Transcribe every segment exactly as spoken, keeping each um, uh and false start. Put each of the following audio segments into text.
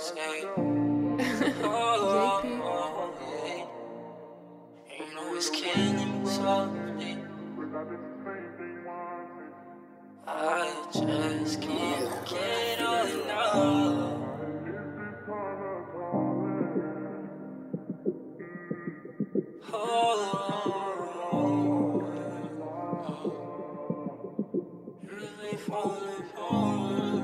Say, oh, yeah. You know it's killing me softly. I just can't get enough. Oh, really falling apart.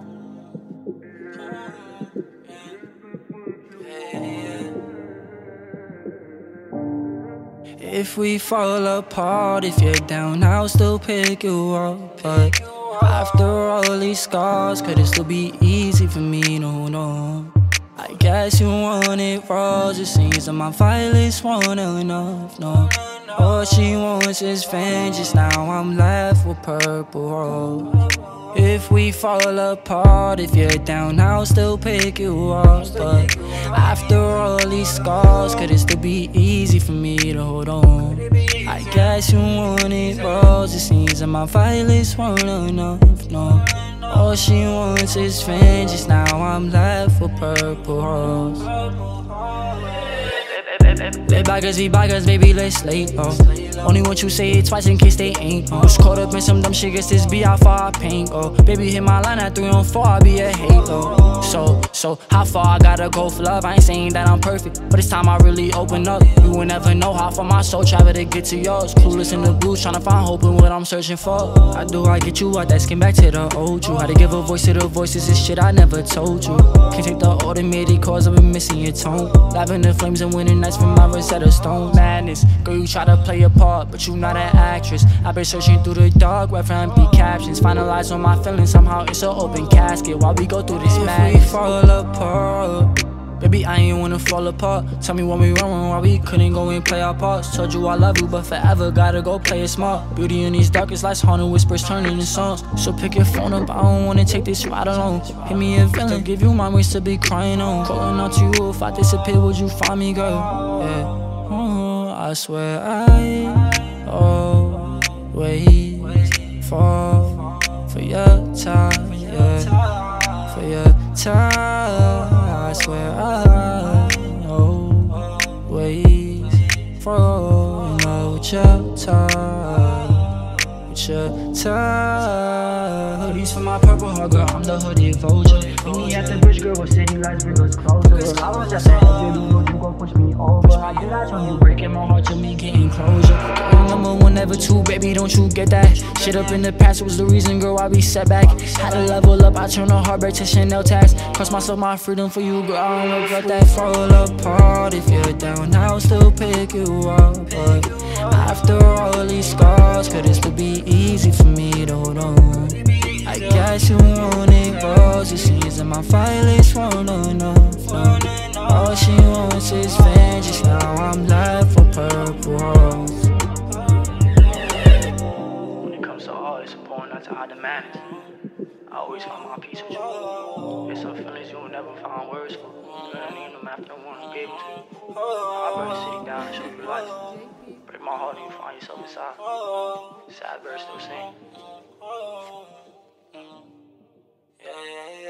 If we fall apart, if you're down, I'll still pick you up. But after all these scars, could it still be easy for me? No, no. I guess you want it rose. It seems that my violence won't enough, no. All she wants is vengeance. Now I'm left with purple rose. If we fall apart, if you're down, I'll still pick you up. But after all these scars, could it still be easy for me to hold on? I guess you want it rose. It seems that my violence won't enough, no. All she wants is vengeance. Now I'm left with purple rose. Let bygones be bygones, baby, let's lay low. Only want you say it twice in case they ain't know. Was caught up in some dumb shit, guess this be how far I pain go. Baby, hit my line at three on four, I'll be a halo. So, so, how far I gotta go for love? I ain't saying that I'm perfect, but it's time I really open up. You will never know how far my soul travel to get to yours. Clueless in the blues, tryna find hope in what I'm searching for. How do I get you out that skin back to the old you? How to give a voice to the voices is shit I never told you. Can't take the automated cause I've been missing your tone. Laughing the flames and winning nights from my Rosetta Stone. Madness, girl, you try to play a part, but you not an actress. I've been searching through the dark web for empty captions. Finalize on my feelings, somehow it's an open casket while we go through this madness. If we fall apart, baby, I ain't wanna fall apart. Tell me what we wrong, why we couldn't go and play our parts. Told you I love you, but forever gotta go play it smart. Beauty in these darkest lights, haunted whispers turning into songs. So pick your phone up, I don't wanna take this ride alone. Hit me a villain, give you my ways to be crying on. Calling out to you, if I disappear, would you find me, girl? Yeah. Oh, I swear I always fall for your time, yeah. For your time, I swear I always fall in love with your time, with your time. Hoodies for my purple heart, girl, I'm the hooded vulture. Meet me at the bridge, girl, with city lights bring us closer. I was just saying, you know you gon' push me over. I did that on you, breaking my heart to me getting closure. Number one, never two, baby, don't you get that? Shit up in the past was the reason, girl, I be set back. Had to level up, I turn a heartbreak to Chanel tax. Cost myself my freedom for you, girl, I don't regret that. Fall apart, if you're down, I'll still pick you up. But after all these scars, could it still be easy for me to hold on? I guess you want it rose. It seems that my violence won't enough, no. All she wants is vengeance. Now I'm left with purple rose. When it comes to all, it's important not to hide the madness. I always find my peace with you. There's some feelings you will never find words for. You don't need them after one who gave them to you. I'll burn the city down and show you life. Break my heart and you find yourself inside. Sad bird still sing. Yeah, yeah, yeah.